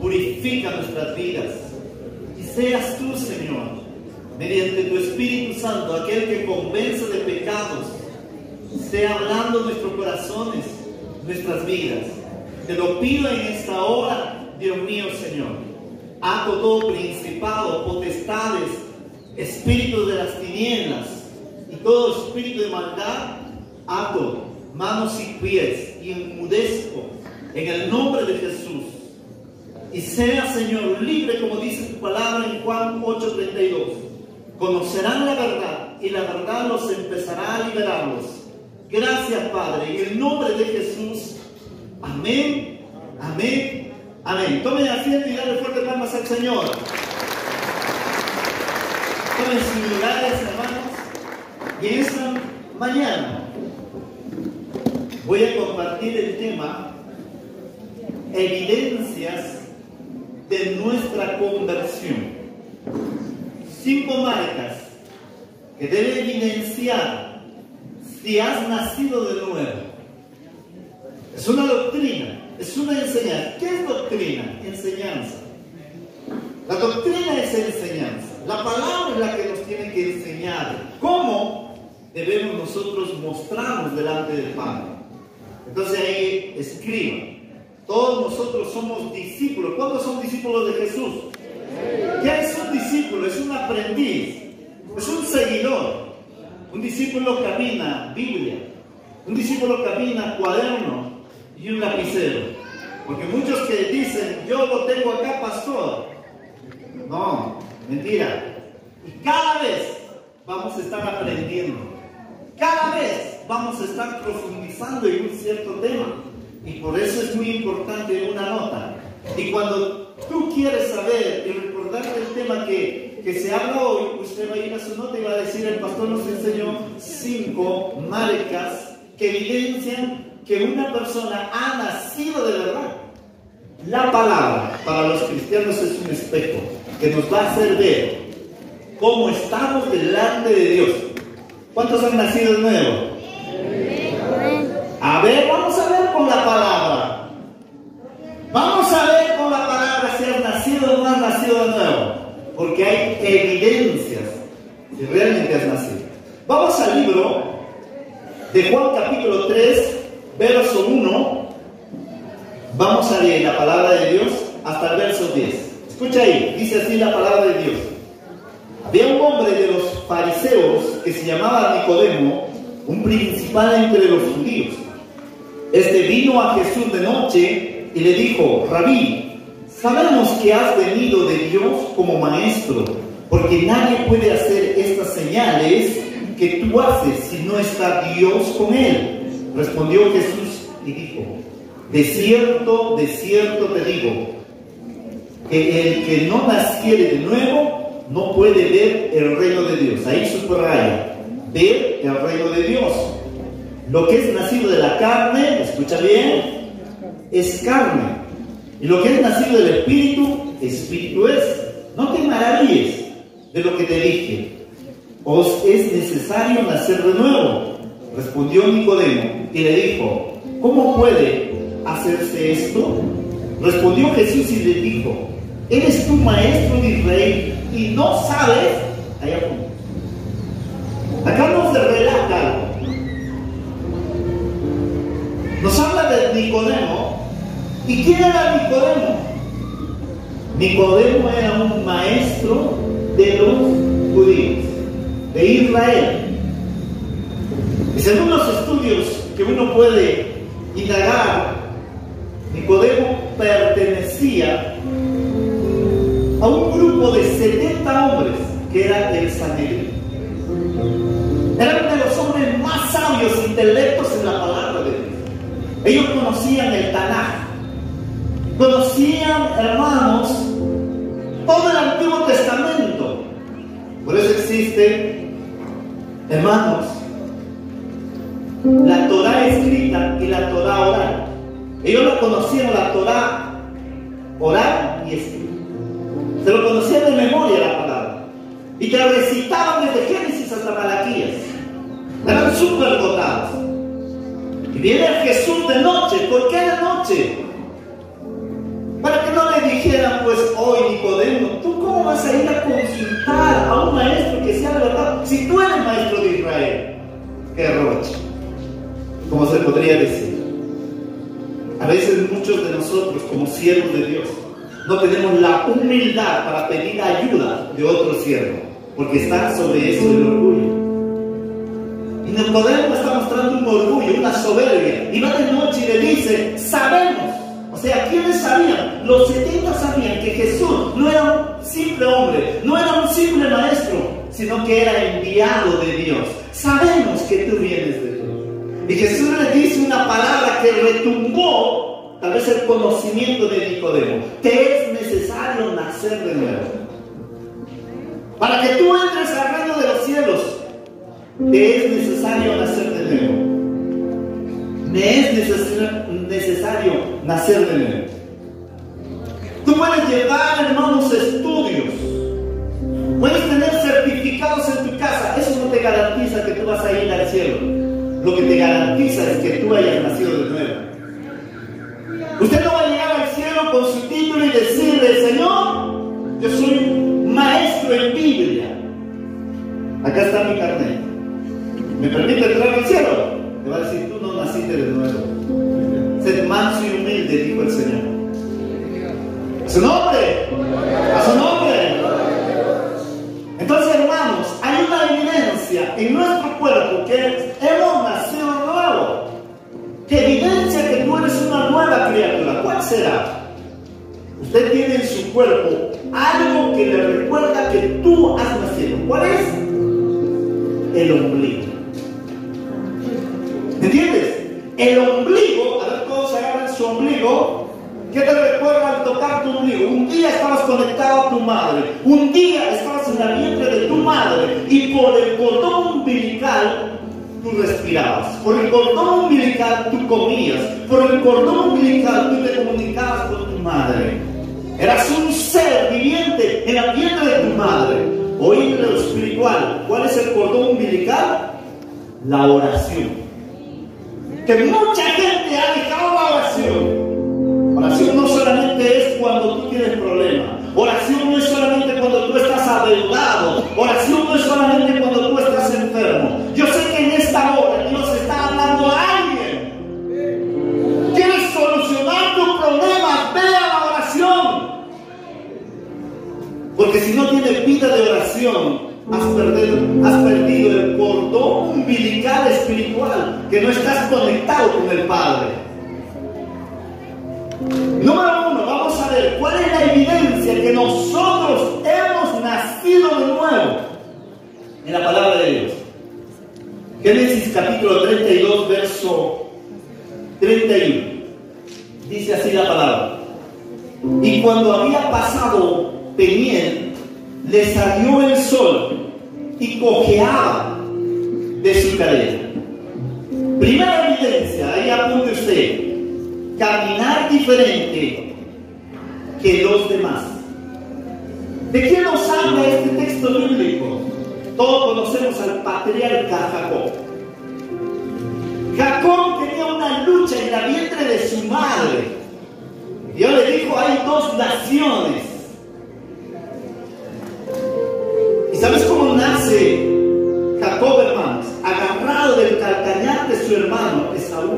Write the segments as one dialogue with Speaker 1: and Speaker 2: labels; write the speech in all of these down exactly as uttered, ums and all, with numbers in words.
Speaker 1: purifica nuestras vidas. Y seas tú, Señor, mediante tu Espíritu Santo, aquel que convence de pecados, sea hablando en nuestros corazones, nuestras vidas. Te lo pido en esta hora, Dios mío, Señor. Ato todo principado, potestades, espíritus de las tinieblas y todo espíritu de maldad, ato manos y pies y enmudezco en el nombre de Jesús. Y sea, Señor, libre, como dice tu palabra en Juan ocho treinta y dos. Conocerán la verdad y la verdad los empezará a liberarlos. Gracias, Padre, en el nombre de Jesús. Amén, amén, amén. Tomen asiento y dale fuerte palmas al Señor. Tomen sus lugares, hermanos. Y esta mañana voy a compartir el tema evidencias de nuestra conversión. Cinco marcas que deben evidenciar si has nacido de nuevo. Es una doctrina, es una enseñanza. ¿Qué es doctrina? Enseñanza. La doctrina es enseñanza. La palabra es la que nos tiene que enseñar cómo debemos nosotros mostrarnos delante del Padre. Entonces ahí escriban. Todos nosotros somos discípulos. ¿Cuántos son discípulos de Jesús? ¿Qué es un discípulo? Es un aprendiz, es un seguidor. Un discípulo camina Biblia, un discípulo camina cuaderno y un lapicero. Porque muchos que dicen, yo lo tengo acá, pastor. No, mentira. Y cada vez vamos a estar aprendiendo. Cada vez vamos a estar profundizando en un cierto tema. Y por eso es muy importante una nota. Y cuando tú quieres saber y recordarte el tema que, que se habla hoy, usted va a ir a su nota y va a decir, el pastor nos enseñó cinco marcas que evidencian que una persona ha nacido de verdad. La palabra para los cristianos es un espejo que nos va a hacer ver cómo estamos delante de Dios. ¿Cuántos han nacido de nuevo? A ver, vamos a ver con la palabra. Vamos a ver con la palabra si has nacido o no has nacido de nuevo. Porque hay evidencias si realmente has nacido. Vamos al libro de Juan capítulo tres, verso uno. Vamos a leer la palabra de Dios hasta el verso diez. Escucha ahí, dice así la palabra de Dios. Había un hombre de los fariseos que se llamaba Nicodemo, un principal entre los judíos. Este vino a Jesús de noche y le dijo, Rabí, sabemos que has venido de Dios como maestro, porque nadie puede hacer estas señales que tú haces si no está Dios con él. Respondió Jesús y dijo, de cierto, de cierto te digo, que el que no naciere de nuevo no puede ver el reino de Dios. Ahí subraya, ver el reino de Dios. Lo que es nacido de la carne, escucha bien, es carne. Y lo que es nacido del Espíritu, Espíritu es. No te maravilles de lo que te dije. Os es necesario nacer de nuevo. Respondió Nicodemo y le dijo, ¿cómo puede hacerse esto? Respondió Jesús y le dijo, ¿eres tú maestro de Israel y no sabes? Allá apunta. Acá nos relata algo. Nos habla de Nicodemo. ¿Y quién era Nicodemo? Nicodemo era un maestro de los judíos, de Israel. Y según los estudios que uno puede indagar, Nicodemo pertenecía a un grupo de setenta hombres que era el Sanedrín. Era uno de los hombres más sabios, intelectos en la palabra de Dios. Ellos conocían el Tanaj, conocían, hermanos, todo el Antiguo Testamento. Por eso existe, hermanos, la Torá escrita y la Torá oral. Ellos lo conocían, la Torá oral y escrita. Se lo conocían de memoria la palabra. Y te la recitaban desde Génesis hasta Malaquías. Eran súper dotados. Y viene Jesús de noche. ¿Por qué de noche? Para que no le dijeran pues hoy Nicodemo, ¿tú cómo vas a ir a consultar a un maestro que sea de verdad? Si tú eres maestro de Israel. ¡Qué roche! Como se podría decir. A veces muchos de nosotros, como siervos de Dios, no tenemos la humildad para pedir ayuda de otro siervo, porque está sobre eso el orgullo. Y Nicodemo está mostrando un orgullo, una soberbia, y va de noche y le dice, sabemos. O sea, ¿quiénes sabían? Los setenta sabían que Jesús no era un simple hombre, no era un simple maestro, sino que era enviado de Dios. Sabemos que tú vienes de Dios. Y Jesús le dice una palabra que retumbó tal vez el conocimiento de Nicodemo. Te es necesario nacer de nuevo. Para que tú entres al reino de los cielos, te es necesario nacer de nuevo. Me es necesario, necesario nacer de nuevo. Tú puedes llevar, hermanos, estudios. Puedes tener certificados en tu casa. Eso no te garantiza que tú vas a ir al cielo. Lo que te garantiza es que tú hayas nacido de nuevo. Usted no va a llegar al cielo con su título y decirle, Señor, yo soy maestro en Biblia. Acá está mi carnet. ¿Me permite entrar al cielo? Te va a decir, tú no naciste de nuevo. Sed manso y humilde, dijo el Señor. A su nombre. A su nombre. Entonces, hermanos, hay una evidencia en nuestro cuerpo que hemos nacido de nuevo, que evidencia que tú eres una nueva criatura. ¿Cuál será? Usted tiene en su cuerpo algo que le recuerda que tú has nacido. ¿Cuál es? El ombligo. ¿Entiendes? El ombligo, a ver, todos agarran su ombligo. ¿Qué te recuerda al tocar tu ombligo? Un día estabas conectado a tu madre, un día estabas en la vientre de tu madre y por el cordón umbilical tú respirabas, por el cordón umbilical tú comías, por el cordón umbilical tú te comunicabas con tu madre. Eras un ser viviente en la vientre de tu madre. Hoy en lo espiritual, ¿cuál es el cordón umbilical? La oración. Que mucha gente ha dejado la oración. Oración no solamente es cuando tú tienes problemas. Oración no es solamente cuando tú estás adeudado. Oración no es solamente cuando tú estás enfermo. Yo sé que en esta hora Dios está hablando a alguien. ¿Quieres solucionar tus problemas? Ve a la oración. Porque si no tienes vida de oración, has perdido, has perdido el cordón umbilical espiritual, que no estás conectado con el Padre. Número uno, vamos a ver cuál es la evidencia que nosotros hemos nacido de nuevo en la palabra de Dios. Génesis capítulo treinta y dos, verso treinta y uno. Dice así la palabra. Y cuando había pasado Peniel, le salió el sol y cojeaba de su cadera. Primera evidencia, ahí apunte usted. Caminar diferente que los demás. ¿De qué nos habla este texto bíblico? Todos conocemos al patriarca Jacob. Jacob tenía una lucha en la vientre de su madre. Dios le dijo, hay dos naciones. ¿Y sabes cómo nace Jacob, hermanos? Agarrado del calcañar de su hermano Esaú.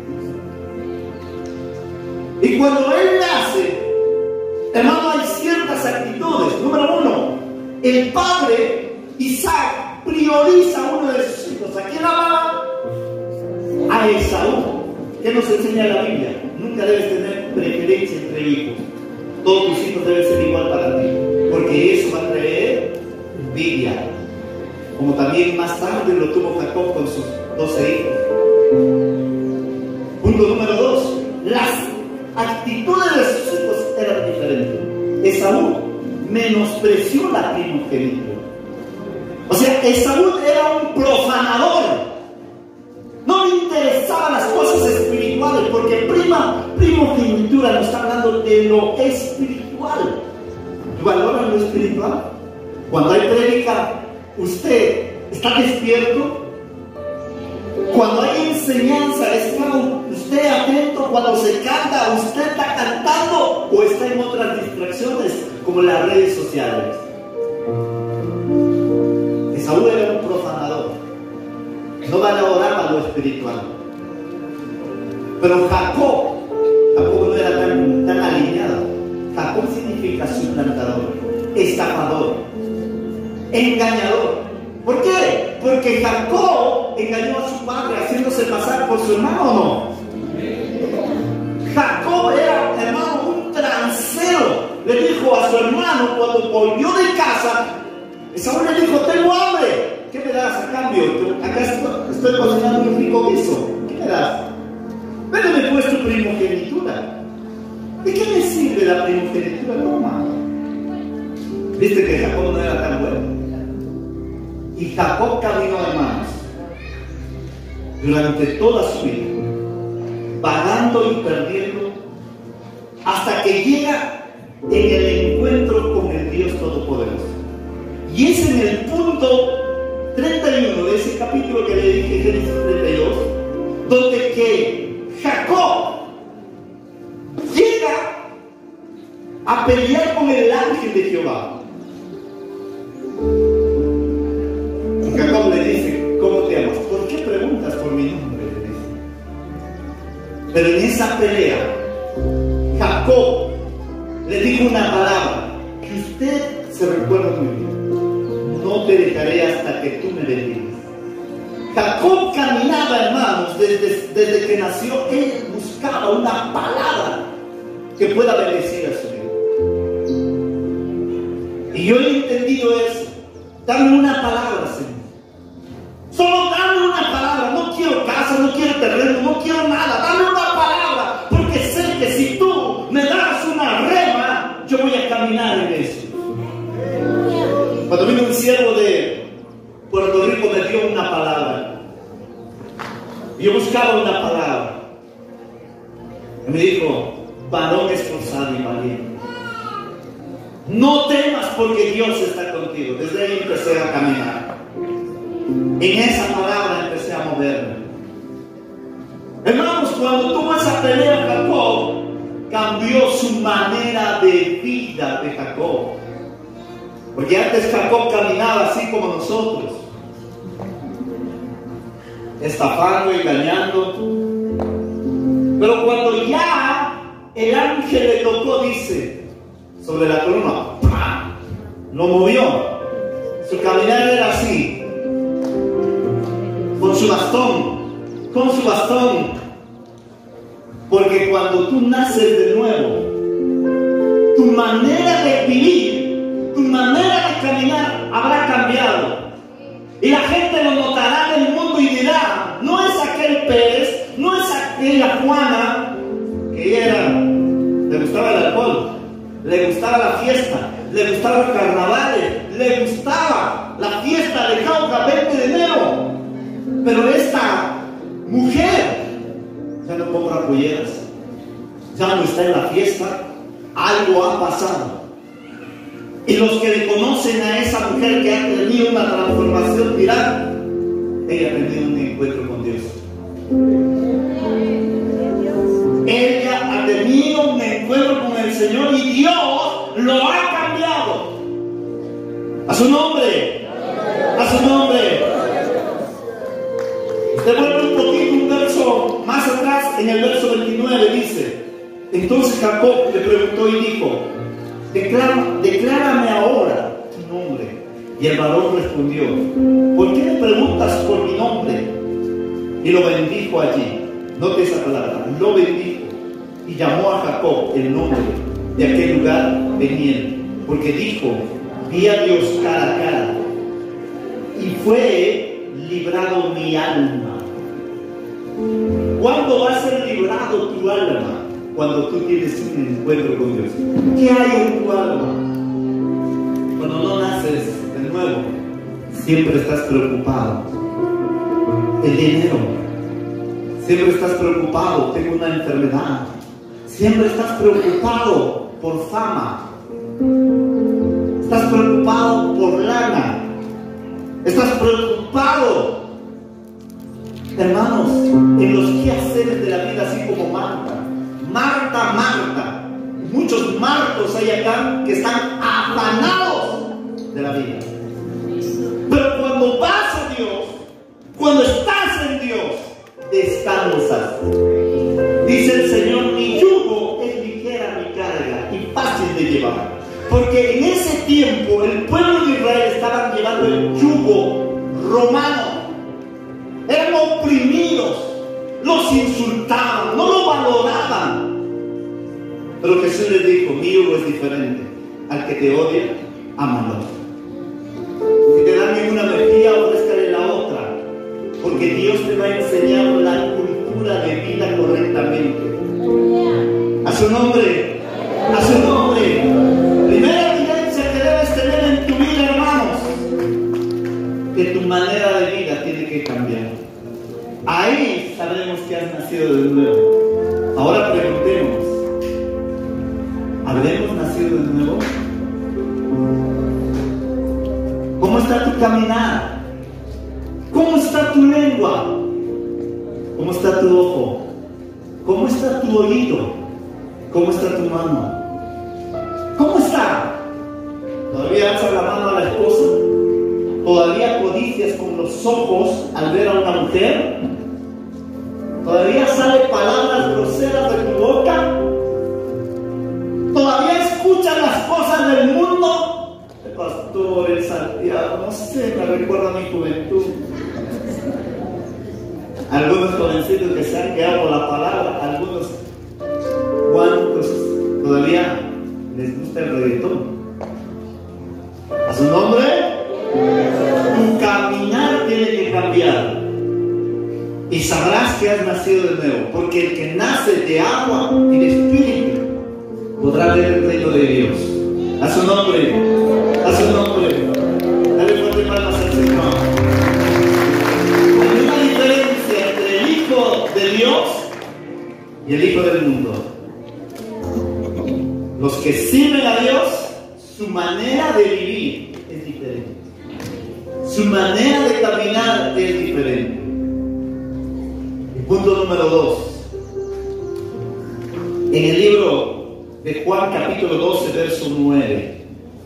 Speaker 1: Y cuando él nace, hermano, hay ciertas actitudes. Número uno, el padre Isaac prioriza a uno de sus hijos. ¿A quién amaba? A Esaú. ¿Qué nos enseña la Biblia? Nunca debes tener preferencia entre hijos. Todos tus hijos deben ser igual para ti, porque eso va a traer envidia. Como también más tarde lo tuvo Jacob con sus doce hijos. Punto número dos, las actitudes de sus hijos eran diferentes. Esaú menospreció la primogenitura. O sea, Esaú era un profanador. No le interesaban las cosas espirituales, porque prima, primogenitura nos está hablando de lo espiritual. ¿Valoran lo espiritual? Cuando hay prédica, ¿usted está despierto? Cuando hay enseñanza, ¿está usted atento? Cuando se canta, ¿usted está cantando o está en otras distracciones como las redes sociales. Esaú era un profanador, no valoraba lo espiritual. Pero Jacob, Jacob no era tan, tan alineado. Jacob significa suplantador, estafador, engañador. ¿Por qué? Porque Jacob engañó a su padre haciéndose pasar por su hermano, ¿o no? Jacob era, hermano, un transero. Le dijo a su hermano cuando volvió de casa, Esaú le dijo: tengo hambre, ¿qué me das a cambio? Acá estoy, estoy cocinando un rico guiso, ¿qué me das? Véndeme pues tu primogenitura. ¿De qué me sirve la primogenitura? Toma. Viste que Jacob no era tan bueno. Y Jacob caminó, hermanos, durante toda su vida, vagando y perdiendo, hasta que llega en el encuentro con el Dios Todopoderoso. Y es en el punto treinta y uno de ese capítulo que le dije, Génesis treinta y dos, donde que Jacob llega a pelear con el ángel de Jehová. Y Jacob le dice: ¿cómo te llamas? ¿Por qué preguntas por mi nombre? Le dice. Pero en esa pelea, Jacob le dijo una palabra que usted se recuerda muy bien: no te dejaré hasta que tú me bendigas. Jacob caminaba, hermanos, desde, desde que nació. Él buscaba una palabra que pueda bendecir a su vida. Y yo he entendido eso. Dame una palabra, Señor. Solo dame una palabra. No quiero casa, no quiero terreno, no quiero nada. Dame una palabra, porque sé que si tú me das una rema, yo voy a caminar en eso. Cuando vino un siervo de Puerto Rico, me dio una palabra. Yo buscaba una palabra. Y me dijo: varón esforzado y valiente, no temas porque Dios está contigo. Desde ahí empecé a caminar. En esa palabra empecé a moverme. Hermanos, cuando tuvo esa pelea, Jacob cambió su manera de vida de Jacob. Porque antes Jacob caminaba así como nosotros, estafando, engañando. Pero cuando ya el ángel le tocó, dice, sobre la columna, ¡pam!, lo movió. Su caminar era así, con su bastón, con su bastón. Porque cuando tú naces de nuevo, tu manera de vivir, tu manera de caminar habrá cambiado. Y la gente lo notará en el mundo y dirá: no es aquel Pérez, no es aquella Juana, que ella era, le gustaba el alcohol, le gustaba la fiesta, le gustaban los carnavales, le gustaba la fiesta de Cauca, veinte de enero. Pero esta mujer ya no compra polleras, ya no está en la fiesta. Algo ha pasado. Y los que le conocen a esa mujer que ha tenido una transformación dirán: ella ha tenido un encuentro con Dios. Ella ha tenido un encuentro con el Señor y Dios lo ha cambiado. A su nombre, a su nombre. Usted vuelve un poquito un verso más atrás, en el verso veintinueve dice: entonces Jacob le preguntó y dijo: Declara, declárame ahora tu nombre. Y el varón respondió: ¿por qué me preguntas por mi nombre? Y lo bendijo allí. Note esa palabra, lo bendijo. Y llamó a Jacob el nombre de aquel lugar Peniel, porque dijo: vi a Dios cara a cara, y fue librado mi alma. ¿Cuándo va a ser librado tu alma? Cuando tú tienes un encuentro con Dios. ¿Qué hay en tu alma? Cuando no naces de nuevo, siempre estás preocupado. El dinero. Siempre estás preocupado. Tengo una enfermedad. Siempre estás preocupado por fama. Estás preocupado por lana. Estás preocupado, hermanos, en los quehaceres de la vida, así como Marta. Marta, Marta, muchos marcos hay acá que están afanados de la vida. Pero cuando vas a Dios, cuando estás en Dios, descansas. Dice el Señor, mi yugo es ligera mi carga y fácil de llevar. Porque en ese tiempo el pueblo de Israel estaba llevando el yugo romano. Eran oprimidos, los insultaban, no lo valoraban. Pero Jesús les dijo, mi yugo es diferente. Al que te odia, ámalo. Si te dan en una mejilla, ofrézcale la otra. Porque Dios te va a enseñar la cultura de vida correctamente. A su nombre, a su nombre. Primera evidencia que debes tener en tu vida, hermanos, que tu manera de vida tiene que cambiar. Ahí sabemos que has nacido de nuevo. Ahora preguntemos, ¿habremos nacido de nuevo? ¿Cómo está tu caminar? ¿Cómo está tu lengua? ¿Cómo está tu ojo? ¿Cómo está tu oído? ¿Cómo está tu mano? ¿Cómo está? ¿Todavía alzas la mano a la esposa? ¿Todavía codicias con los ojos al ver a una mujer? ¿Todavía salen palabras groseras de tu boca? ¿Todavía escuchas las cosas del mundo? El pastor, el Santiago, no sé, me recuerda a mi juventud. Algunos jovencitos que se han quedado con la palabra, algunos, ¿cuántos todavía les gusta el reggaetón? ¿A su nombre? Tu caminar tiene que cambiar. Y sabrás que has nacido de nuevo. Porque el que nace de agua y de espíritu podrá ver el reino de Dios. A su nombre. A su nombre. Dale fuerte palmas al Señor. Hay una diferencia entre el Hijo de Dios y el Hijo del mundo. Los que sirven a Dios, su manera de vivir es diferente. Su manera de caminar es diferente. Y punto número dos. En el libro de Juan capítulo doce, verso nueve,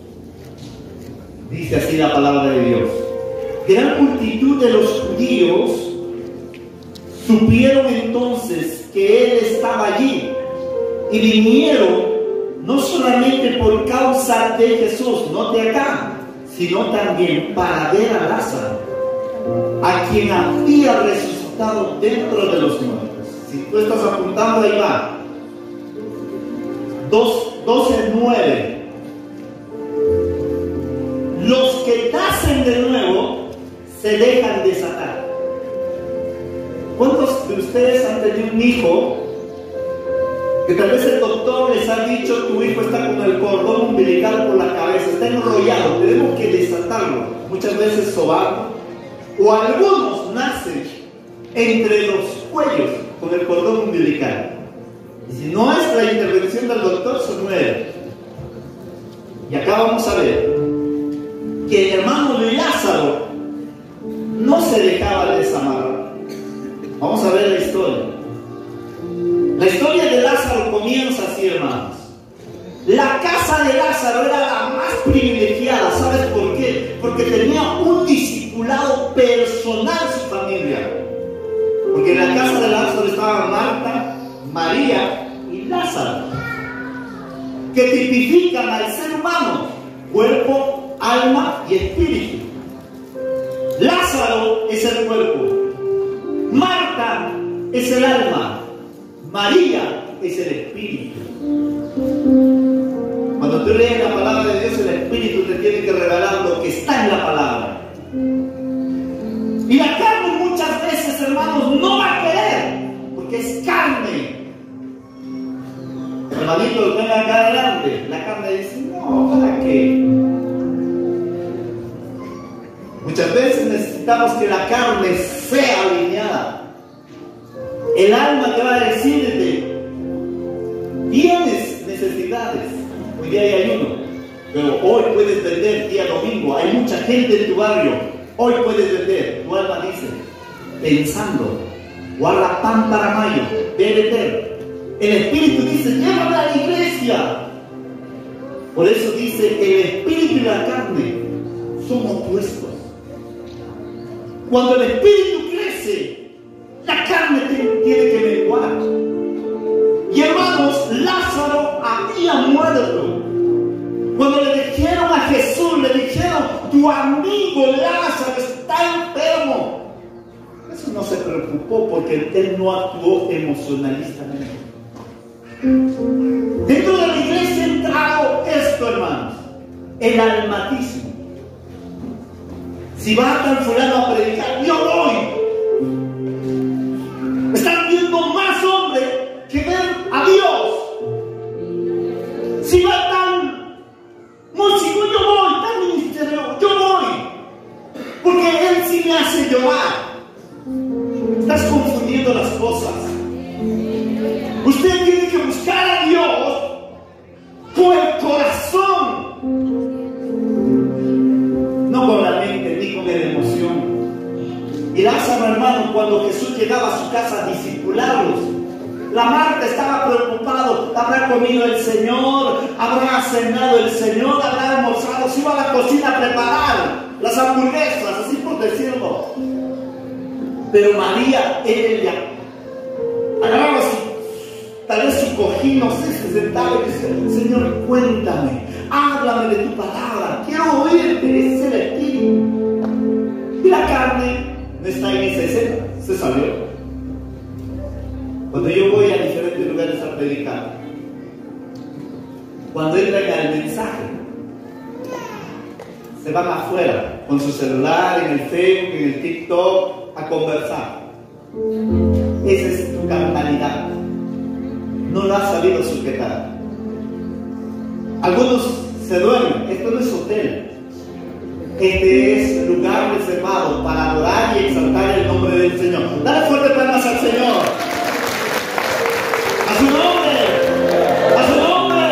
Speaker 1: dice así la palabra de Dios. Gran multitud de los judíos supieron entonces que Él estaba allí y vinieron no solamente por causa de Jesús, no de acá, sino también para ver a Lázaro, a quien había resucitado dentro de los muertos. Si tú estás apuntando, ahí va. doce nueve. Los que nacen de nuevo se dejan desatar. ¿Cuántos de ustedes han tenido un hijo que tal vez el doctor les ha dicho, tu hijo está con el cordón umbilical por la cabeza, está enrollado, tenemos que desatarlo? Muchas veces sobarlo. O algunos nacen entre los cuellos con el cordón umbilical. Y si no es la intervención del doctor, se muere. Y acá vamos a ver que el hermano de Lázaro no se dejaba desamarrar. Vamos a ver la historia. La historia de Lázaro comienza así, hermanos. La casa de Lázaro era la más privilegiada. ¿Sabes por qué? Porque tenía un discipulado personal su familia. Porque en la casa de Lázaro estaban Marta, María y Lázaro, que tipifican al ser humano: cuerpo, alma y espíritu. Lázaro es el cuerpo, Marta es el alma, María es el espíritu. Cuando tú lees la palabra de Dios, el espíritu te tiene que revelar lo que está en la palabra. Y la carne muchas veces, hermanos, no va a querer, porque es carne. Hermanito, venga acá adelante. La carne dice, no, ¿para qué? Muchas veces necesitamos que la carne sea alineada. El alma te va a decirte, tienes necesidades. Hoy día hay ayuno, pero hoy puedes vender día domingo. Hay mucha gente en tu barrio. Hoy puedes vender. Tu alma dice, pensando, guarda pan para mayo, ve vender. El espíritu dice, llévame a la iglesia. iglesia. Por eso dice, el espíritu y la carne son opuestos. Cuando el espíritu crece, la carne tiene que menguar. Y hermanos, Lázaro había muerto. Cuando le dijeron a Jesús, le dijeron, tu amigo Lázaro está enfermo. Eso no se preocupó porque él no actuó emocionalistamente. Dentro de la iglesia ha entrado esto, hermanos, el almatismo. Si va tan fulano a predicar, yo voy. Están viendo más hombres que ven a Dios. Si va tan músico, yo voy, tan ministerio, yo voy. Porque él sí me hace llorar. Estás confundiendo las cosas. Usted tiene que buscar a Dios con el corazón, no con la mente ni con la emoción. Y Lázaro, hermano, cuando Jesús llegaba a su casa a discipularlos, la Marta estaba preocupado. ¿Habrá comido el Señor? ¿Habrá cenado el Señor? ¿Habrá almorzado? Se iba a la cocina a preparar las hamburguesas, así por decirlo. Pero María, ella agarraba su, tal vez su cojín, no sé, se sentaba y decía, Señor, cuéntame, háblame de tu palabra, quiero oírte, ese es el espíritu. Y la carne no está en esa escena, se salió. Cuando yo voy a diferentes lugares a predicar, cuando entran al mensaje, se van afuera con su celular, en el Facebook, en el TikTok, a conversar. Esa es tu carnalidad. No lo has sabido sujetar. Algunos se duermen. Esto no es hotel. Este es lugar reservado para adorar y exaltar el nombre del Señor. Dale fuerte palmas al Señor. A su nombre. A su nombre.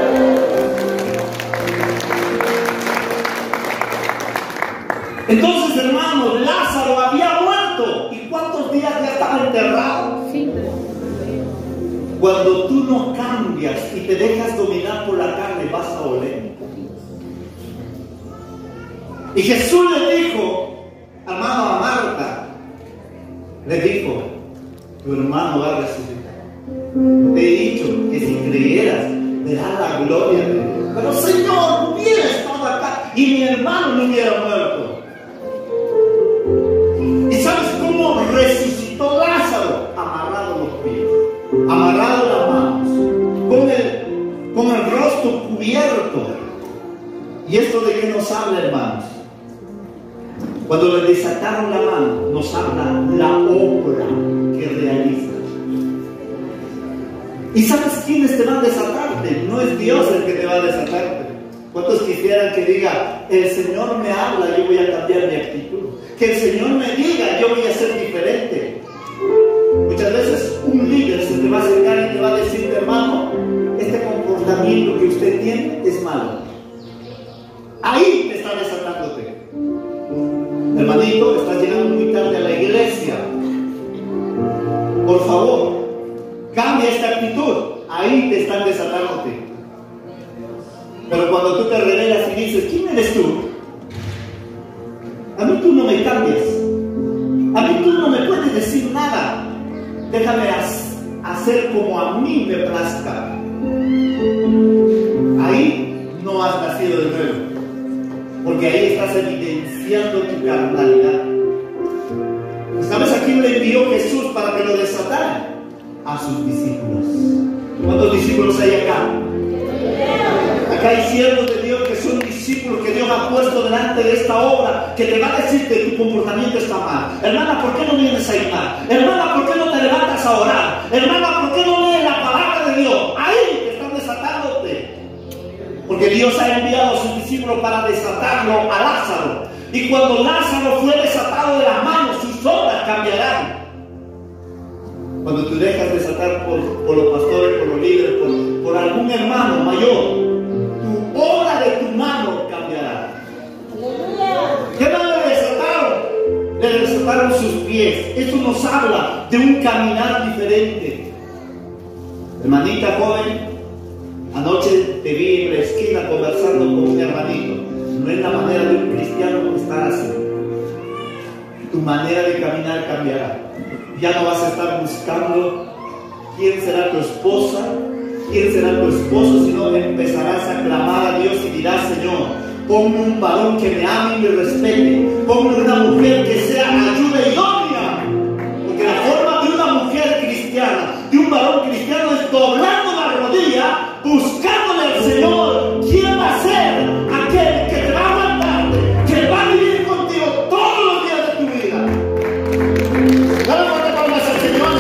Speaker 1: Entonces, hermanos, Lázaro había muerto. ¿Y cuántos días ya estaba enterrado? Sí. Cuando tú no cambias y te dejas dominar por la carne, vas a oler. Y Jesús le dijo, hermano, a Marta, le dijo, tu hermano va a resucitar. Te he dicho que si creyeras, verás la gloria de Dios. Pero Señor, hubiera estado acá y mi hermano no hubiera muerto. ¿Y sabes cómo resucitó Lázaro? Amarrado los pies, amarrado las manos, con el, con el rostro cubierto. ¿Y esto de qué nos habla, hermanos? Cuando le desataron la mano, nos habla la obra que realiza. ¿Y sabes quiénes te van a desatarte? No es Dios el que te va a desatarte. ¿Cuántos quisieran que diga, el Señor me habla, yo voy a cambiar mi actitud? Que el Señor me diga, yo voy a ser diferente. Muchas veces un líder se te va a acercar y te va a decir, hermano, este comportamiento que usted tiene es malo. Ahí te está desatándote. Hermanito, estás llegando muy tarde a la iglesia. Por favor, cambia esta actitud. Ahí te están desatándote. Pero cuando tú te revelas y dices, ¿quién eres tú? A mí tú no me cambias. A mí tú no me puedes decir nada. Déjame hacer como a mí me plazca. Ahí no has nacido de nuevo. Porque ahí estás evidenciando tu carnalidad. ¿Sabes a quién le envió Jesús para que lo desatara? A sus discípulos. ¿Cuántos discípulos hay acá? Acá hay siervos de Dios que son discípulos que Dios ha puesto delante de esta obra, que te va a decir que tu comportamiento está mal. Hermana, ¿por qué no vienes a ayunar? Hermana, ¿por qué no te levantas a orar? Hermana, ¿por qué no lees la palabra de Dios? Ahí te están desatándote. Porque Dios ha enviado a sus discípulos para desatarlo a Lázaro. Y cuando Lázaro fue desatado de las manos, sus obras cambiarán. Cuando tú dejas desatar por, por los pastores, por los líderes, por, por algún hermano mayor, tu obra de tu mano cambiará. ¿Qué más le desataron? Le desataron sus pies. Eso nos habla de un caminar diferente. Hermanita joven, Anoche te vi en la esquina conversando con un hermanito. No es la manera de un cristiano estar así. Tu manera de caminar cambiará. Ya no vas a estar buscando quién será tu esposa, quién será tu esposo, sino empezarás a clamar a Dios y dirás: Señor, ponme un varón que me ame y me respete, ponme una mujer que sea ayuda idónea. Porque la forma de una mujer cristiana, de un varón cristiano, es doblando la rodilla, buscándole al Señor. ¿Quién va a ser aquel que te va a aguantarte, que va a vivir contigo todos los días de tu vida? Dale fuerte palmas al Señor.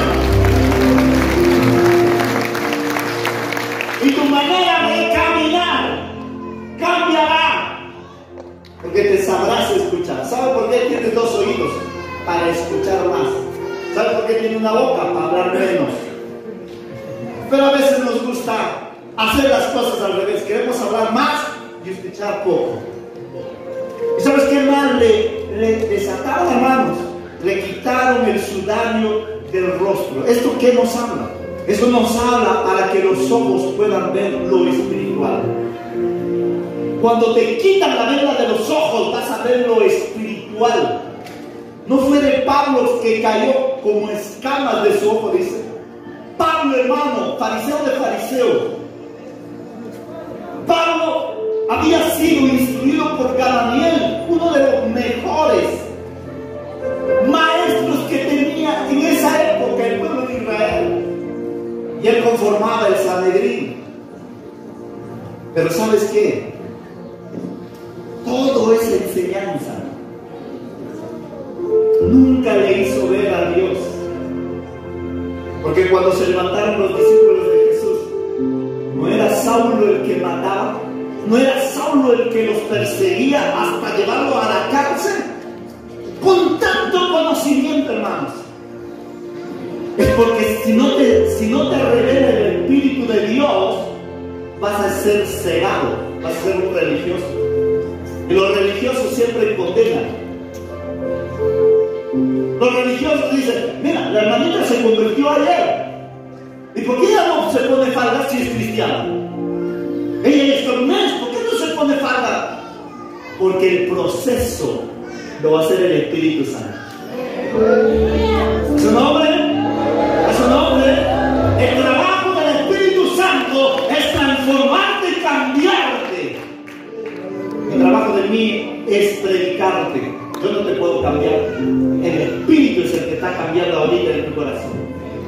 Speaker 1: Y tu manera de caminar cambiará, porque te sabrás escuchar. ¿Sabe por qué tienes dos oídos? Para escuchar más. ¿Sabe por qué tiene una boca? Para hablar menos. Pero a veces nos gusta hacer las cosas al revés. Queremos hablar más y escuchar poco. ¿Y sabes qué más? Le, le desataron, hermanos. Le quitaron el sudario del rostro. ¿Esto qué nos habla? Eso nos habla para que los ojos puedan ver lo espiritual. Cuando te quitan la venda de los ojos, vas a ver lo espiritual. No fue de Pablo que cayó como escamas de su ojo, dice. Pablo, hermano, fariseo de fariseo. Pablo había sido instruido por Gamaliel, uno de los mejores maestros que tenía en esa época el pueblo de Israel. Y él conformaba el Sanedrín. Pero ¿sabes qué? Todo esa enseñanza nunca le hizo ver a Dios. Porque cuando se levantaron los discípulos de Jesús, no era Saulo el que mataba, no era Saulo el que los perseguía hasta llevarlo a la cárcel. Con tanto conocimiento, hermanos. Es porque si no te, si no te revela el Espíritu de Dios, vas a ser cegado, vas a ser un religioso. Y los religiosos siempre condenan. Los religiosos dicen: mira, la hermanita se convirtió ayer. ¿Y por qué ella no se pone falda si es cristiana? Ella es un mes, ¿por qué no se pone falda? Porque el proceso lo va a hacer el Espíritu Santo. ¿Su nombre? ¿A su nombre? El trabajo del Espíritu Santo es transformarte y cambiarte. El trabajo de mí es predicarte. Yo no te puedo cambiar. El Espíritu es el que está cambiando ahorita en tu corazón.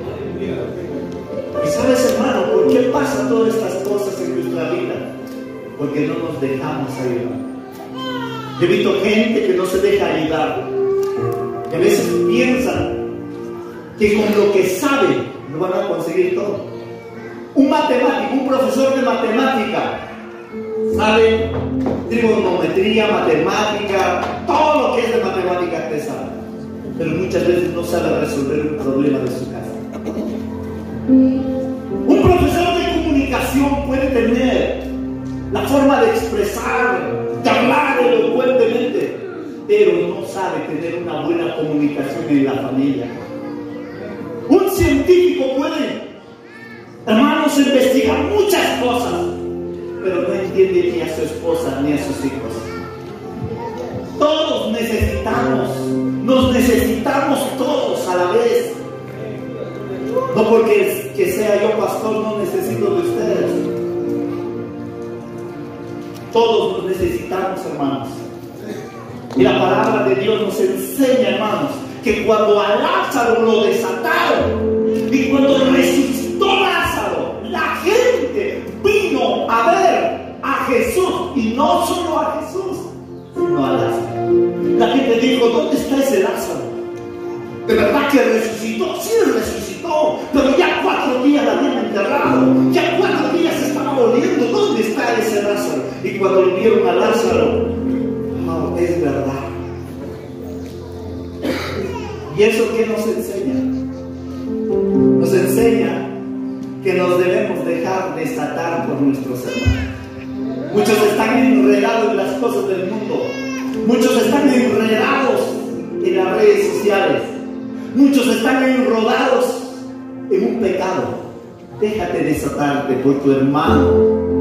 Speaker 1: Y sabes, hermano, ¿por qué pasan todas estas cosas en nuestra vida? Porque no nos dejamos ayudar. Yo he visto gente que no se deja ayudar. Que a veces piensan que con lo que saben lo van a conseguir todo. Un matemático, un profesor de matemática, sabe trigonometría, matemática, todo lo que es de matemática te sabe, pero muchas veces no sabe resolver un problema de su casa. Un profesor de comunicación puede tener la forma de expresar, de hablar elocuentemente, pero no sabe tener una buena comunicación en la familia. Un científico puede, hermanos, investigar muchas cosas, pero no entiende ni a su esposa ni a sus hijos. Todos necesitamos, nos necesitamos todos a la vez. No porque que sea yo pastor no necesito de ustedes. Todos nos necesitamos, hermanos. Y la palabra de Dios nos enseña, hermanos, que cuando a Lázaro lo desataron y cuando resucitó Lázaro, la gente vino a ver a Jesús, y no solo a Jesús, sino a Lázaro. La gente dijo: ¿dónde está ese Lázaro? ¿De verdad que resucitó? Sí, resucitó, pero ya cuatro días la habían enterrado, ya cuatro días estaba muriendo. ¿Dónde está ese Lázaro? Y cuando lo vieron a Lázaro, oh, es verdad. ¿Y eso qué nos enseña? Nos enseña que nos debemos dejar desatar por nuestros hermanos. Muchos están enredados en las cosas del mundo. Muchos están enredados en las redes sociales. Muchos están enrodados en un pecado. déjate desatarte por tu hermano.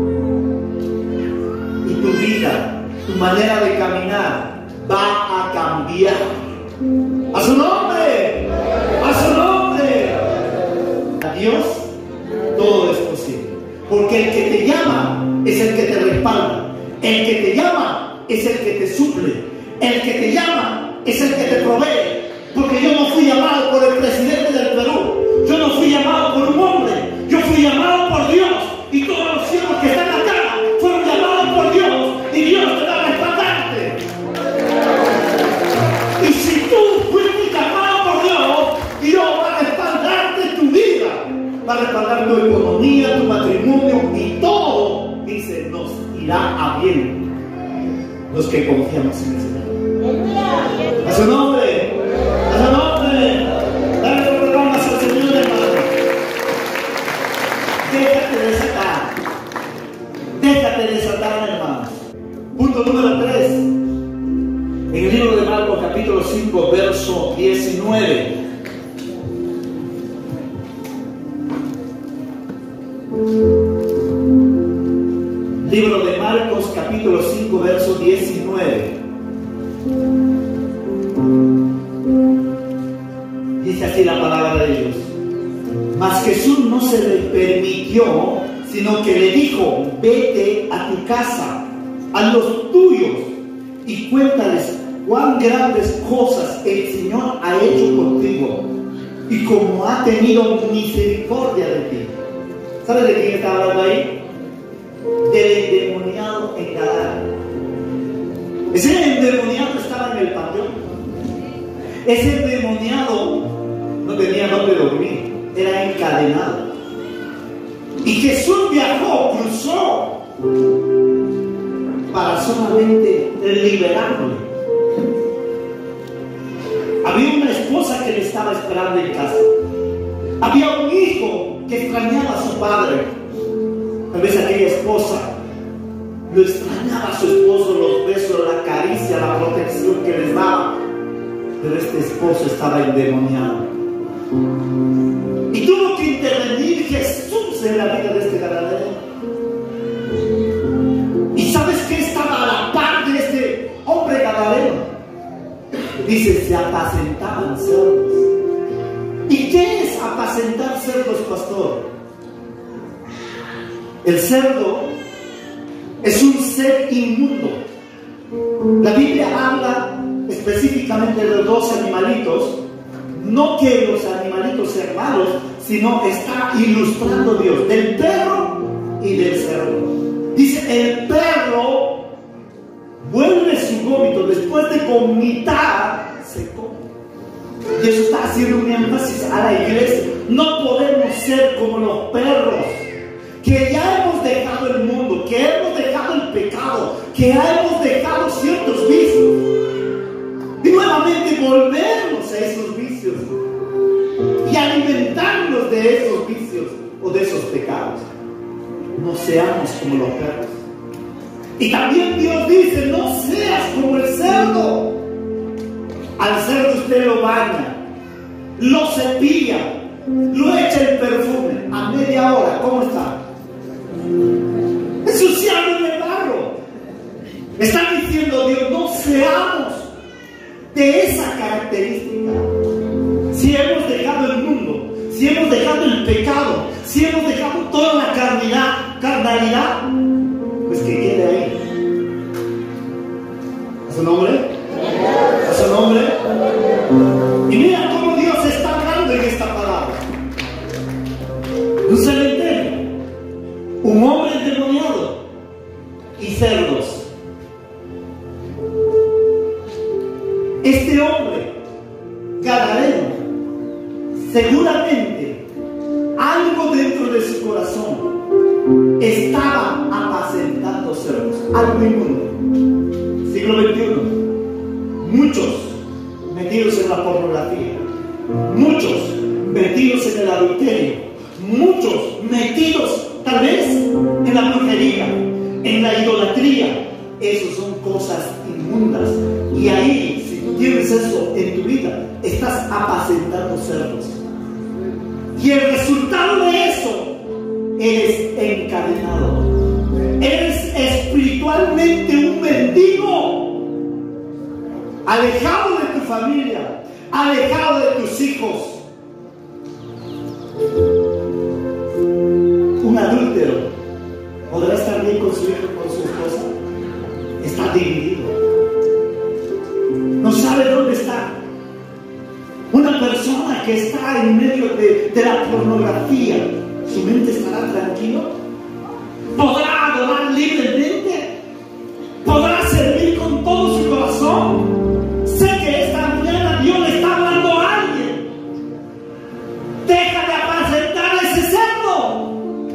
Speaker 1: Y tu vida, tu manera de caminar va a cambiar. ¡A su nombre! ¡A su nombre! A Dios todo es posible. Porque el que te llama es el que te respalda. El que te llama es el que te suple. El que te llama es el que te provee. Porque yo no fui llamado por el presidente del Perú. Yo no fui llamado por un hombre. Yo fui llamado por Dios. Y todos los siervos que están acá fueron llamados por Dios. Y Dios te va a respaldarte. Y si tú fuiste llamado por Dios, Dios va a respaldarte tu vida. Va a respaldar tu economía, tu matrimonio y todo. Dice, nos irá a bien los que confiamos en el Señor. A su nombre. A su nombre. Dale los palmas al Señor, hermano. Déjate desatar. Déjate desatar, hermano. Punto número tres. En el libro de Marcos, capítulo cinco, verso diecinueve. Libro de Marcos, capítulo cinco, verso diecinueve. Dice así la palabra de Dios. Mas Jesús no se le permitió, sino que le dijo: vete a tu casa, a los tuyos, y cuéntales cuán grandes cosas el Señor ha hecho contigo, y cómo ha tenido misericordia de ti. ¿Sabes de quién está hablando ahí? Del endemoniado en Gadara. Ese endemoniado estaba en el panteón. Ese endemoniado no tenía dónde dormir, era encadenado. Y Jesús viajó, cruzó para solamente liberarlo. Había una esposa que le estaba esperando en casa. Había un hijo que extrañaba a su padre. Tal vez aquella esposa lo extrañaba a su esposo, los besos, la caricia, la protección que les daba. Pero este esposo estaba endemoniado. Y tuvo que intervenir Jesús en la vida de este gadareno. ¿Y sabes qué estaba a la par de este hombre gadareno? Dice, se apacentaban cerdos. ¿Y qué es apacentar cerdos, pastor? El cerdo es un ser inmundo. La Biblia habla específicamente de dos animalitos. No que los animalitos sean malos, sino está ilustrando Dios del perro y del cerdo. Dice, el perro vuelve su vómito después de vomitar, se come. Y eso está haciendo un énfasis a la iglesia. No podemos ser como los perros, que ya hemos dejado el mundo, que hemos dejado el pecado, que ya hemos dejado ciertos vicios, y nuevamente volvernos a esos vicios y alimentarnos de esos vicios o de esos pecados. No seamos como los perros. Y también Dios dice, no seas como el cerdo. Al cerdo usted lo baña, lo cepilla, lo echa el perfume. A media hora, ¿cómo está? Ensuciado en el barro. Está diciendo Dios, no seamos de esa característica. Si hemos dejado el mundo, si hemos dejado el pecado, si hemos dejado toda la carnalidad, carnalidad, pues que quede ahí. ¿A su nombre? ¿A su nombre? Y mira cómo Dios está hablando en esta palabra. Un cementerio, un hombre endemoniado y cerdos. Este hombre gadareno, seguramente algo dentro de su corazón estaba apacentando cerdos, algo inmundo. Siglo veintiuno, muchos metidos en la pornografía, muchos metidos en el adulterio, muchos metidos tal vez en la brujería, en la idolatría. Esas son cosas inmundas. Y ahí, si tú tienes eso en tu vida, estás apacentando cerdos. Y el resultado de eso eres encadenado. Eres espiritualmente un mendigo, alejado de tu familia, alejado de tus hijos. Un adúltero podrá estar bien con su hijo o con su esposa. Está dividido, no sabe dónde está. Una persona que está en medio de, de la pornografía, ¿su mente estará tranquila? ¿Podrá adorar libremente? ¿Podrá servir con todo su corazón? Sé que esta mañana Dios le está hablando a alguien. Deja de apacentar ese cerdo.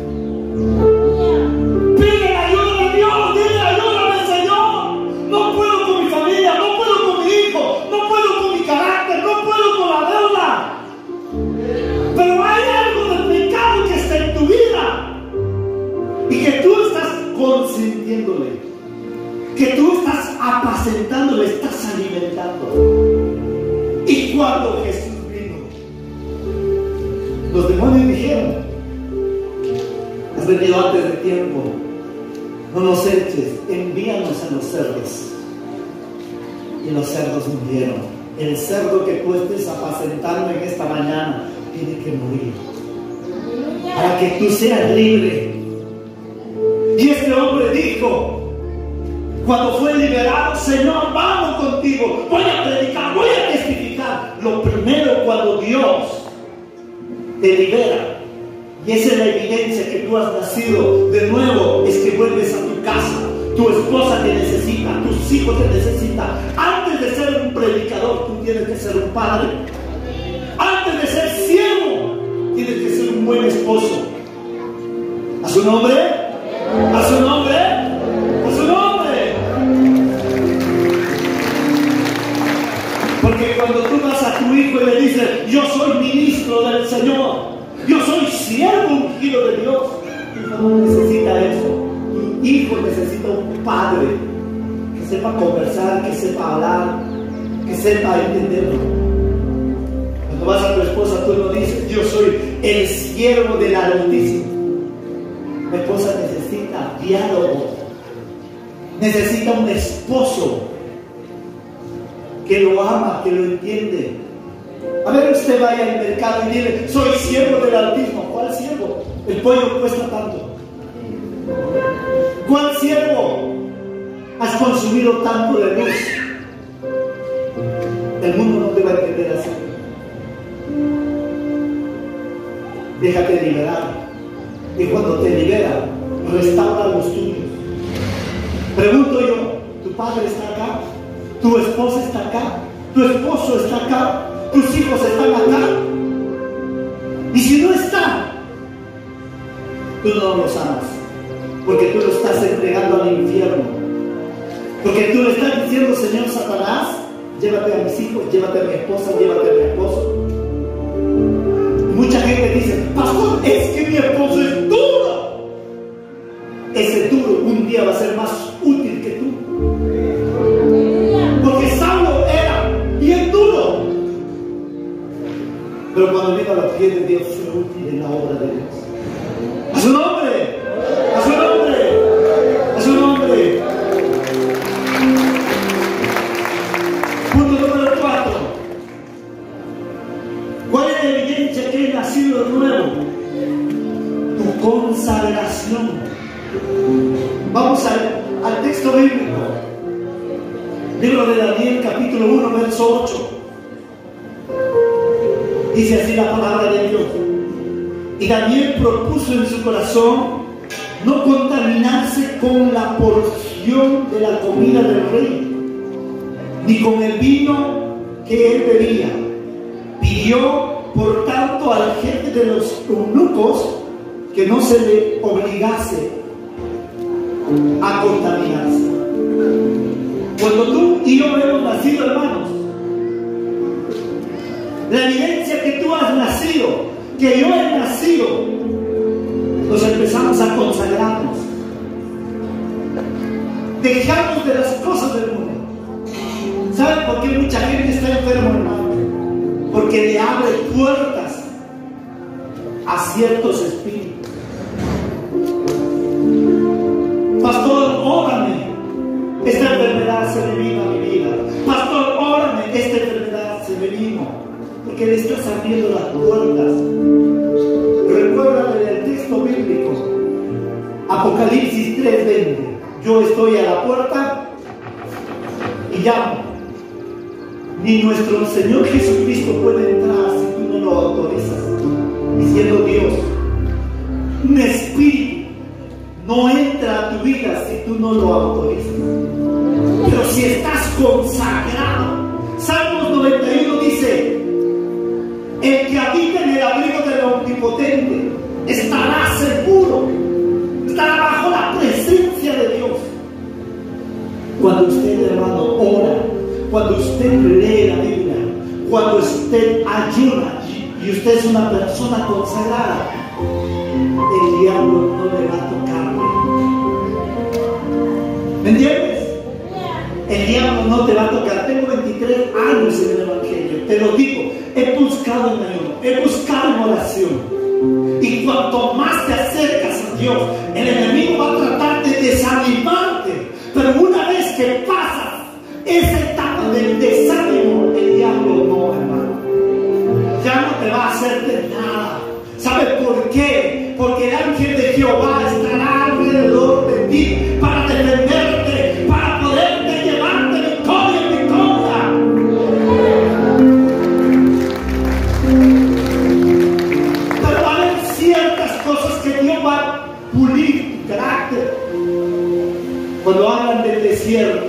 Speaker 1: Pide la ayuda de Dios. Dile: ayúdame, Señor. No puedo con mi familia, no puedo con mi hijo, no puedo con mi carácter, no puedo con la deuda. Pero hay algo del pecado que está en tu vida y que tú estás consintiéndole, que tú estás apacentándole, estás alimentando. Y cuando Jesús vino, los demonios dijeron: has venido antes de tiempo, no nos eches, envíanos a los cerdos. Y los cerdos murieron. El cerdo que tú estés apacentando en esta mañana tiene que morir para que tú seas libre. Y este hombre dijo, cuando fue liberado: Señor, vamos contigo, voy a predicar, voy a testificar. Lo primero, cuando Dios te libera, y esa es la evidencia que tú has nacido de nuevo, es que vuelves a tu casa. Tu esposa te necesita, tus hijos te necesitan. Antes de ser un predicador, tú tienes que ser un padre. Antes de ser siervo, tienes que ser un buen esposo. ¿A su nombre? ¿A su nombre? ¿A su nombre? Porque cuando tú vas a tu hijo y le dices: yo soy ministro del Señor, yo soy siervo ungido de Dios, tu hijo no necesita eso. Tu hijo necesita un padre que sepa conversar, que sepa hablar, que sepa entenderlo. Cuando vas a tu esposa, tú no dices: yo soy el siervo del Altísimo. Mi esposa necesita diálogo, necesita un esposo que lo ama, que lo entiende. A ver, usted vaya al mercado y dile: soy siervo del Altísimo. ¿Cuál siervo? El pollo cuesta tanto. ¿Cuál siervo has consumido tanto de luz? El mundo no te va a entender así. Déjate liberar. Y cuando te libera, restaura los tuyos. Pregunto yo: ¿tu padre está acá? ¿Tu esposa está acá? ¿Tu esposo está acá? ¿Tus hijos están acá? Y si no están, tú no los amas, porque tú lo estás entregando al infierno. Porque tú le estás diciendo: Señor Satanás, llévate a mis hijos, llévate a mi esposa, llévate a mi esposo. Mucha gente dice: pastor, es que mi esposo es duro. Ese duro un día va a ser más útil que tú. Porque Saulo era bien duro, pero cuando vino a los pies de Dios fue útil en la obra de Dios. ¡A su nombre! ¡A su nombre! ¡A su nombre! Punto número cuatro. ¿Cuál es la evidencia que he nacido de nuevo? Tu consagración. Vamos al, al texto bíblico. Libro de Daniel, capítulo uno, verso ocho. Dice así la palabra de Dios: y Daniel propuso en su corazón no contaminarse con la porción de la comida del rey, ni con el vino que él bebía. Pidió, por tanto, al jefe de los eunucos que no se le obligase a contaminarse. Cuando tú y yo hemos nacido, hermanos, la evidencia que tú has nacido, que yo he nacido, nos empezamos a consagrarnos. Dejamos de las cosas del mundo. ¿Saben por qué mucha gente está enferma, hermano? Porque le abre puertas a ciertos espíritus. enfermedad se me vino a mi vida. Pastor, órame, esta enfermedad se me vino. Porque le estás abriendo las puertas. Recuérdame del texto bíblico. Apocalipsis tres veinte. Yo estoy a la puerta y llamo. Ni nuestro Señor Jesucristo puede entrar si tú no lo autorizas. Diciendo Dios, un espíritu no entra a tu vida si tú no lo autorizas. Pero si estás consagrado, Salmos noventa y uno dice: el que habita en el abrigo del Omnipotente estará seguro, estará bajo la presencia de Dios. Cuando usted, hermano, ora, cuando usted lee la Biblia, cuando usted ayuna y usted es una persona consagrada, el diablo no le va a tocar. ¿Me entiendes? El diablo no te va a tocar. Tengo veintitrés años en el Evangelio, te lo digo, he buscado en ayuno, he buscado en oración. Y cuanto más te acercas a Dios, el enemigo va a tratar de desanimarte. Pero una vez que pasas esa etapa del desánimo, el diablo no, hermano, ya no te va a hacer de nada. ¿Sabe por qué? Porque el ángel de Jehová estará alrededor de ti para defenderte, para poderte llevar de victoria en victoria. Pero va a haber ciertas cosas que Dios va a pulir tu carácter. Cuando hablan del desierto,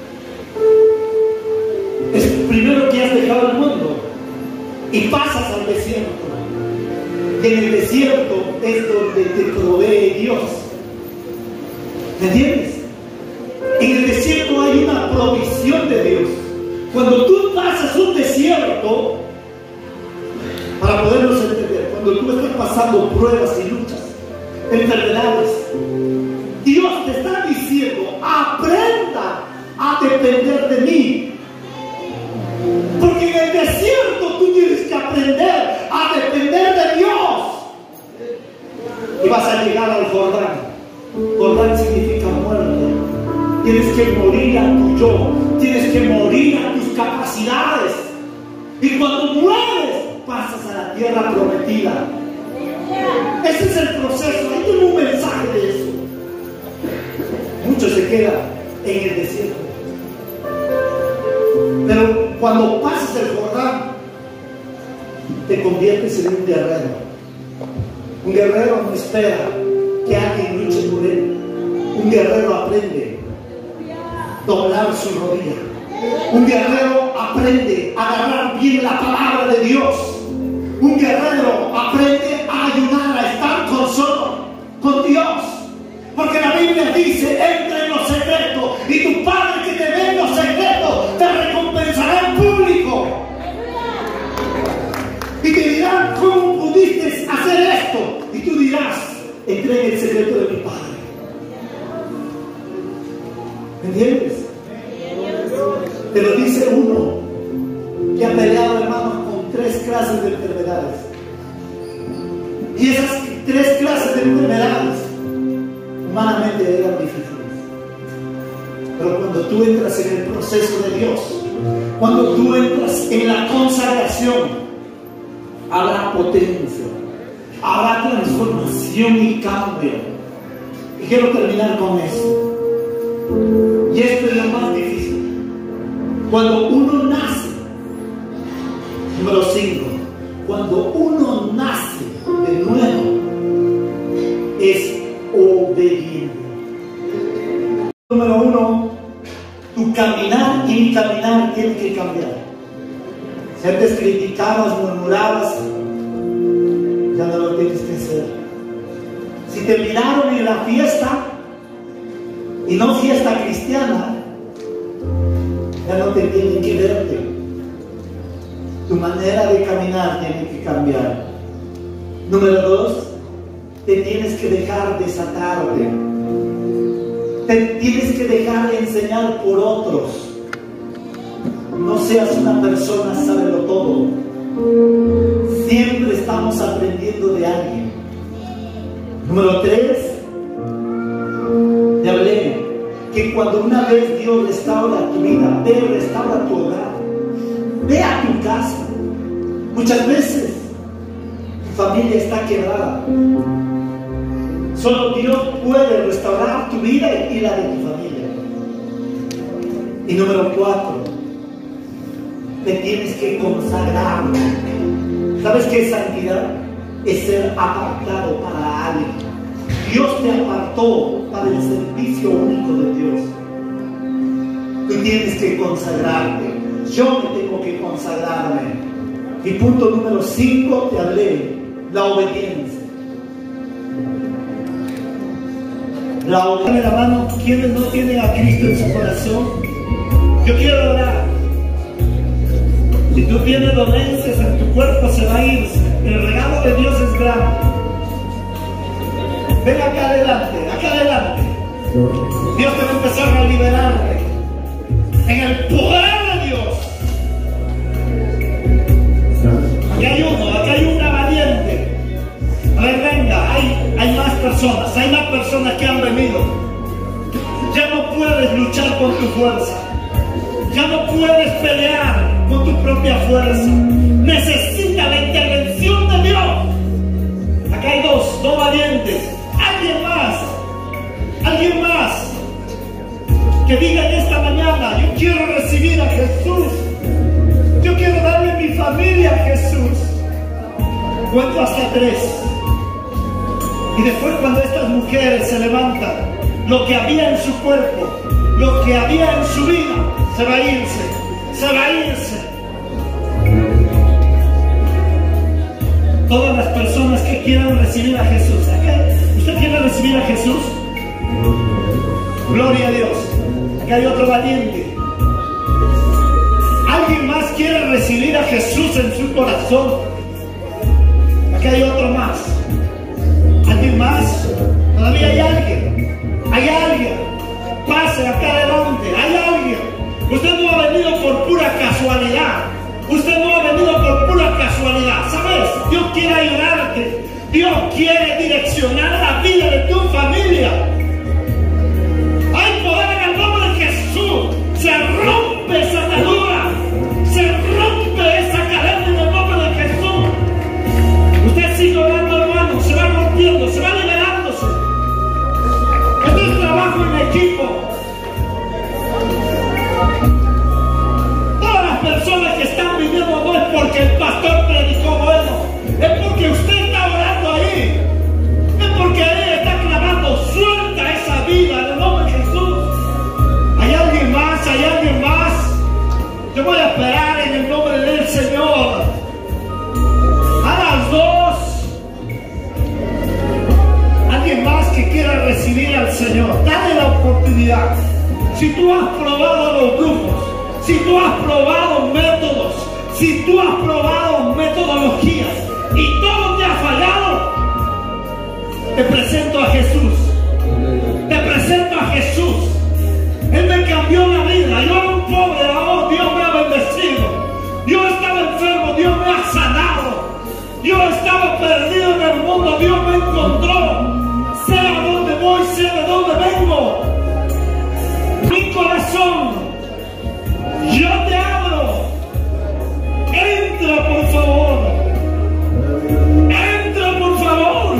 Speaker 1: es primero que has dejado el mundo y pasas al desierto. Y en el desierto es donde te provee Dios. ¿Me entiendes? En el desierto hay una provisión de Dios. Cuando tú pasas un desierto, para podernos entender, cuando tú estás pasando pruebas y luchas, enfermedades, Dios te está diciendo: aprenda a depender de mí. Porque en el desierto tú tienes que aprender a depender de Dios. Y vas a llegar al Jordán. Jordán significa muerte. Tienes que morir a tu yo. Tienes que morir a tus capacidades. Y cuando mueres, pasas a la tierra prometida. Ese es el proceso. Ahí tengo un mensaje de eso. Muchos se quedan en el desierto. Pero cuando pasas el Jordán, te conviertes en un guerrero. Un guerrero no espera que alguien luche por él. Un guerrero aprende a doblar su rodilla. Un guerrero aprende a agarrar bien la palabra de Dios. Un guerrero aprende a ayunar, a estar con solo con Dios. Porque la Biblia dice: entra en lo secreto y tu Padre que te ve en lo secreto te recompensará en público. Y te dirán: ¿cómo pudiste hacer esto? Y tú dirás: entré en el secreto de mi Padre. ¿Me entiendes? Te lo dice uno que ha peleado, hermanos, con tres clases de enfermedades. Y esas tres clases de enfermedades humanamente eran difíciles. Pero cuando tú entras en el proceso de Dios, cuando tú entras en la consagración, habrá potencia, habrá transformación y cambio. Y quiero terminar con esto. Y esto es lo más difícil. Cuando uno nace, número cinco, cuando uno nace de nuevo, es obediente. Número uno, tu caminar y mi caminar tiene que cambiar. Si antes criticabas, murmurabas, ya no lo tienes que hacer. Si te miraron en la fiesta, y no fiesta cristiana, ya no te tienen que verte. Tu manera de caminar tiene que cambiar. Número dos, te tienes que dejar desatarte. Te tienes que dejar enseñar por otros. No seas una persona sábelo todo. Siempre estamos aprendiendo de alguien. Número tres, te hablé.
Speaker 2: que cuando una vez Dios restaura tu vida, ve y restaura tu hogar, ve a tu casa. Muchas veces tu familia está quebrada. Solo Dios puede restaurar tu vida y la de tu familia. Y número cuatro, te tienes que consagrar. ¿Sabes qué es santidad? Es ser apartado para alguien. Dios te apartó para el servicio único de Dios. Tú tienes que consagrarte. Yo me tengo que consagrarme. Y punto número cinco, te hablé, la obediencia. La obediencia, hermano, quienes no tienen a Cristo en su corazón, yo quiero orar. Si tú tienes dolencias en tu cuerpo, se va a ir. El regalo de Dios es grande. Ven acá adelante, acá adelante. Dios te va a empezar a liberarte en el poder de Dios. Aquí hay uno, aquí hay una valiente. A ver, venga, hay, hay más personas, hay más personas que han venido. Ya no puedes luchar con tu fuerza. Ya no puedes pelear con tu propia fuerza. Necesita la intervención de Dios. Acá hay dos, dos valientes. Alguien más, alguien más que diga en esta mañana: yo quiero recibir a Jesús. Yo quiero darle mi familia a Jesús. Cuento hasta tres. Y después, cuando estas mujeres se levantan, lo que había en su cuerpo, lo que había en su vida, se va a irse, se va a irse. Todas las personas que quieran recibir a Jesús. ¿Usted quiere recibir a Jesús? Gloria a Dios. Acá hay otro valiente. ¿Alguien más quiere recibir a Jesús en su corazón? Acá hay otro más. ¿Alguien más? Todavía hay alguien. Hay alguien. Pase acá adelante. Hay alguien. Usted no ha venido por pura casualidad. Usted no ha venido por pura casualidad. ¿Sabes? Dios quiere ayudarte. Dios quiere direccionar la vida de tu familia. Hay poder en el nombre de Jesús. Se rompe esa atadura. Se rompe esa cadena en el nombre de Jesús. Usted sigue orando, hermano. Se va rompiendo, se va liberándose. Esto es trabajo en equipo. Todas las personas que están viviendo no es porque el pastor predicó bueno. Es porque usted está orando ahí. Es porque él está clamando: suelta esa vida en el nombre de Jesús. ¿Hay alguien más? ¿Hay alguien más? Yo voy a esperar en el nombre del Señor. A las dos. Alguien más que quiera recibir al Señor, dale la oportunidad. Si tú has probado los grupos, si tú has probado métodos, si tú has probado metodologías y todo te ha fallado, te presento a Jesús. Te presento a Jesús. Él me cambió la vida. Yo era un pobre, oh, Dios me ha bendecido. Yo estaba enfermo, Dios me ha sanado. Yo estaba perdido en el mundo, Dios me encontró. Sé a dónde voy, sé de dónde vengo. Mi corazón, yo te abro. Entra, por favor. Entra, por favor.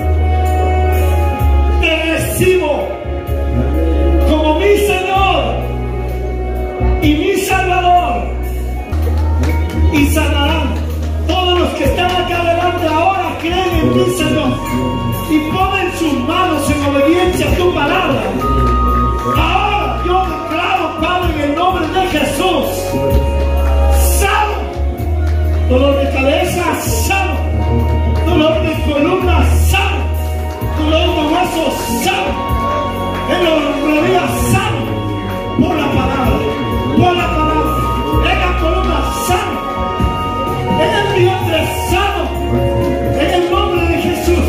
Speaker 2: Te recibo como mi Señor y mi Salvador. Y sanarán. Todos los que están acá adelante ahora creen en ti, Señor, y ponen sus manos en obediencia a tu palabra. Ahora yo declaro, Padre, en el nombre de Jesús, sano. Dolor de cabeza, sano. Dolor de columna, sano. Dolor de huesos, sano. En las rodillas, sano. Por la palabra, por la palabra. En la columna, sano. En el vientre, sano. En el nombre de Jesús.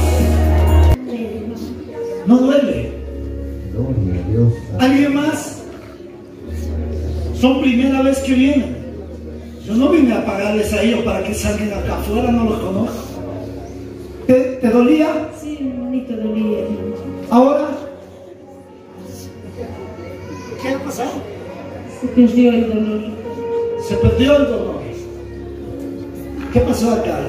Speaker 2: No duele. ¿Alguien más? Son primera vez que vienen. Yo no vine a pagarles a ellos para que salgan acá afuera, no los conozco. ¿Te, te dolía?
Speaker 3: Sí, hermanito, dolía.
Speaker 2: Ahora, ¿Qué ha pasado?
Speaker 3: Se perdió el dolor.
Speaker 2: Se perdió el dolor. ¿Qué pasó acá?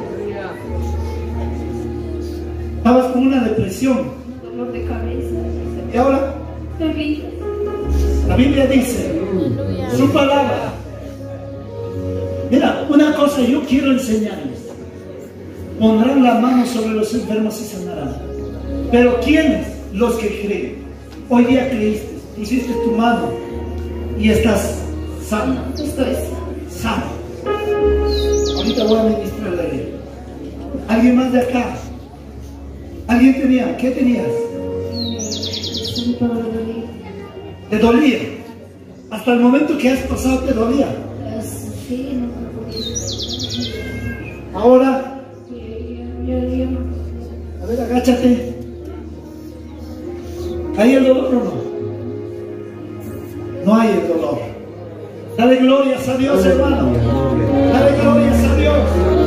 Speaker 2: Estabas con una depresión.
Speaker 3: Dolor de cabeza.
Speaker 2: ¿Y ahora?
Speaker 3: Feliz.
Speaker 2: La Biblia dice, su palabra. Mira, una cosa yo quiero enseñarles. Pondrán la mano sobre los enfermos y sanarán. Pero ¿quiénes? Los que creen. Hoy día creíste, pusiste tu mano y estás sano.
Speaker 3: Estoy
Speaker 2: Sano. Ahorita voy a ministrar la ley. ¿Alguien más de acá? ¿Alguien tenía? ¿Qué tenías?
Speaker 3: sano.
Speaker 2: ¿Te dolía? Hasta el momento que has pasado te dolía.
Speaker 3: Sí, no podía.
Speaker 2: Ahora,
Speaker 3: Ya, ya, ya.
Speaker 2: a ver, agáchate. ¿Hay el dolor o no? No hay el dolor. Dale glorias a Dios, hermano. Dale glorias a Dios.